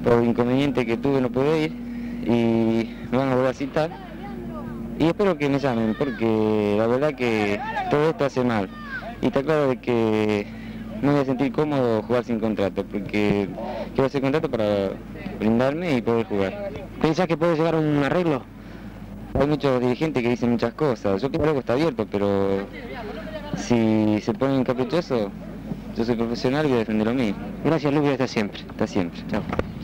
por inconveniente que tuve no pude ir y me van a volver a citar. Y espero que me llamen, porque la verdad que todo esto hace mal. Y está claro de que no me voy a sentir cómodo jugar sin contrato, porque quiero hacer contrato para brindarme y poder jugar. ¿Pensás que puede llegar a un arreglo? Hay muchos dirigentes que dicen muchas cosas. Yo creo que algo está abierto, pero si se ponen caprichosos, yo soy profesional y voy a defender lo mío. Gracias, Luis, hasta siempre. Hasta siempre. Chao.